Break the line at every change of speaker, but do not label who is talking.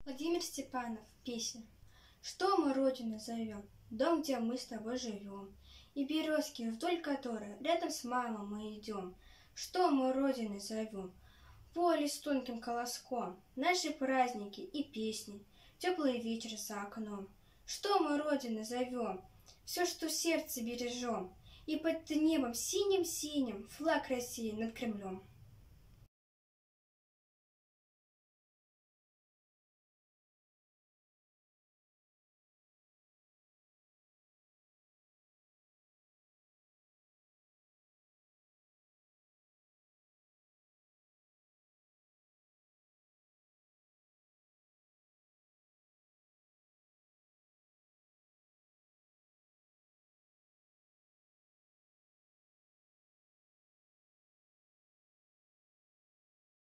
Владимир Степанов. Песня. Что мы родину зовем? Дом, где мы с тобой живем. И березки, вдоль которой рядом с мамой мы идем. Что мы родиной зовем? Поле с тонким колоском, наши праздники и песни, теплый вечер за окном. Что мы родиной зовем? Все, что в сердце бережем. И под небом синим-синим флаг России над Кремлем.